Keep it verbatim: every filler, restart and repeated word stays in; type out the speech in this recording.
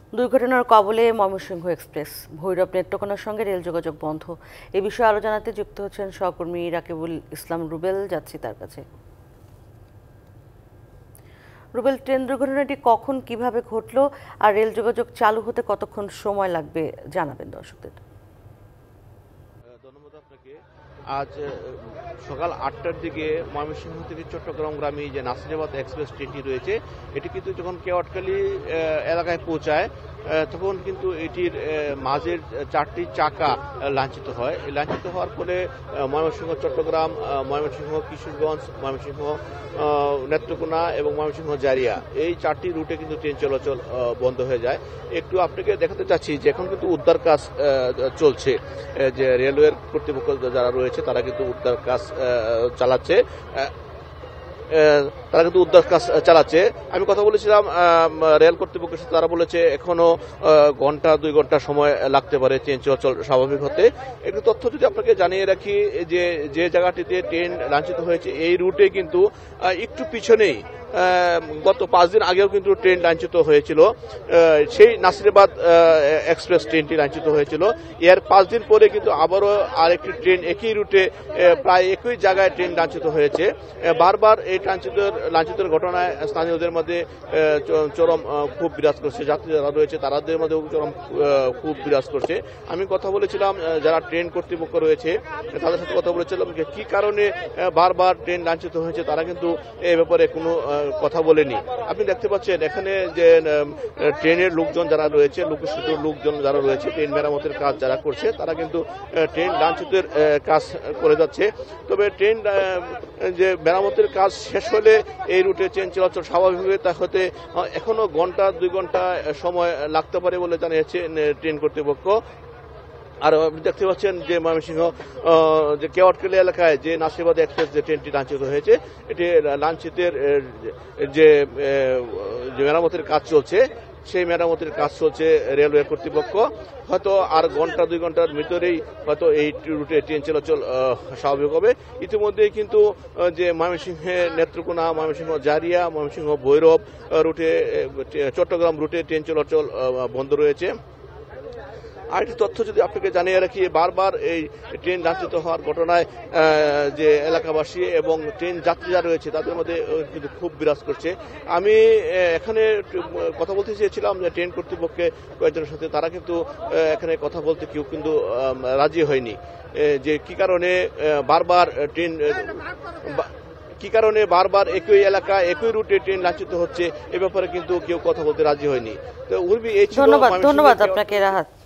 দুর্ঘটনার কবলে ময়মনসিংহ এক্সপ্রেস, ভৈরব নেত্রকোনার সঙ্গে রেল যোগাযোগ বন্ধ। এ বিষয়ে আরো জানাতে যুক্ত হচ্ছেন সহকর্মী রাকিবুল ইসলাম রুবেল। যাচ্ছি তার কাছে। রুবেল, ট্রেন দুর্ঘটনাটি কখন কিভাবে ঘটলো আর রেল যোগাযোগ চালু হতে কতক্ষণ সময় লাগবে জানাবেন দর্শকদের। ধন্যবাদ আপনাকে। আজ সকাল আটটার দিকে ময়মনসিংহ থেকে চট্টগ্রামগামী যে নাসিরাবাদ এক্সপ্রেস ট্রেনটি রয়েছে, এটি কিন্তু যখন কেওয়াটখালী এলাকায় পৌঁছায় তখন কিন্তু এটির মাঝের চারটি চাকা লাঞ্ছিত হয়। লাঞ্ছিত হওয়ার ফলে ময়মনসিংহ চট্টগ্রাম, ময়মনসিংহ কিশোরগঞ্জ, ময়মনসিংহ নেত্রকোনা এবং ময়মনসিংহ জারিয়া এই চারটি রুটে কিন্তু ট্রেন চলাচল বন্ধ হয়ে যায়। একটু আপনাকে দেখাতে চাচ্ছি যে এখন কিন্তু উদ্ধার কাজ চলছে, যে রেলওয়ের কর্তৃপক্ষ যারা রয়েছে তারা কিন্তু উদ্ধার কাজ চালাচ্ছে তারা কিন্তু উদ্ধার কাজ চালাচ্ছে আমি কথা বলেছিলাম রেল কর্তৃপক্ষের সাথে। তারা বলেছে এখনো ঘন্টা দুই ঘন্টা সময় লাগতে পারে ট্রেন চলাচল স্বাভাবিক হতে। একটু তথ্য যদি আপনাকে জানিয়ে রাখি যে যে জায়গাটিতে ট্রেন লাঞ্ছিত হয়েছে এই রুটে কিন্তু একটু পিছনেই গত পাঁচ দিন আগেও কিন্তু ট্রেন লাঞ্ছিত হয়েছিল। সেই নাসিরাবাদ এক্সপ্রেস ট্রেনটি লাঞ্ছিত হয়েছিল। এর পাঁচ দিন পরে কিন্তু আবারও আরেকটি ট্রেন একই রুটে প্রায় একই জায়গায় ট্রেন লাঞ্ছিত হয়েছে। বারবার এই লাঞ্ছিত লাঞ্ছিতের ঘটনায় স্থানীয়দের মধ্যে চরম খুব বিরাজ করছে। যাত্রী যারা রয়েছে তাদের মধ্যেও চরম খুব বিরাজ করছে। আমি কথা বলেছিলাম যারা ট্রেন কর্তৃপক্ষ রয়েছে তাদের সাথে কথা বলেছিলাম যে কি কারণে বারবার ট্রেন লাঞ্ছিত হয়েছে। তারা কিন্তু এ ব্যাপারে কোনো কথা বলেনি। আপনি দেখতে পাচ্ছেন এখানে যে ট্রেনের লোকজন যারা রয়েছে, লোকশিত লোকজন যারা রয়েছে, ট্রেন মেরামতের কাজ যারা করছে তারা কিন্তু ট্রেন লাঞ্ছিতের কাজ করে যাচ্ছে। তবে ট্রেন যে মেরামতের কাজ শেষ হলে এই রুটে ট্রেন চলাচল স্বাভাবিকভাবে তা হতে এখনো ঘন্টা দুই ঘন্টা সময় লাগতে পারে বলে জানিয়েছে ট্রেন কর্তৃপক্ষ। আর আপনি দেখতে পাচ্ছেন যে ময়মনসিংহ যে কেওয়াটখালী এলাকায় যে নাসিরাবাদ এক্সপ্রেস যে ট্রেনটি লাঞ্ছিত হয়েছে, এটি লাঞ্ছিতের যে মেরামতের কাজ চলছে সেই মেরামতের কাজ চলছে রেলওয়ে কর্তৃপক্ষ। হয়তো আর ঘন্টা দুই ঘন্টার ভিতরেই হয়তো এই রুটে ট্রেন চলাচল স্বাভাবিক হবে। ইতিমধ্যেই কিন্তু যে ময়মনসিংহে নেত্রকোনা, ময়মনসিংহ জারিয়া, ময়মনসিংহ ভৈরব রুটে চট্টগ্রাম রুটে ট্রেন চলাচল বন্ধ রয়েছে। আরেকটি তথ্য যদি আপনাকে জানিয়ে রাখি, বারবার এই ট্রেন লাঞ্ছিত হওয়ার ঘটনায় যে এলাকাবাসী এবং ট্রেন যাত্রী যারা রয়েছে তাদের মধ্যে কিন্তু খুব বিরাজ করছে। আমি এখানে কথা বলতে চেয়েছিলাম যে ট্রেন কর্তৃপক্ষে কয়েকজনের সাথে, তারা কিন্তু এখানে কথা বলতে কেউ কিন্তু রাজি হয়নি যে কি কারণে বারবার ট্রেন কি কারণে বারবার একই এলাকা একই রুটে ট্রেন লাঞ্ছিত হচ্ছে এ ব্যাপারে কিন্তু কেউ কথা বলতে রাজি হয়নি। তো উর্বি এই ছিল। ধন্যবাদ ধন্যবাদ আপনাকে রাহাত।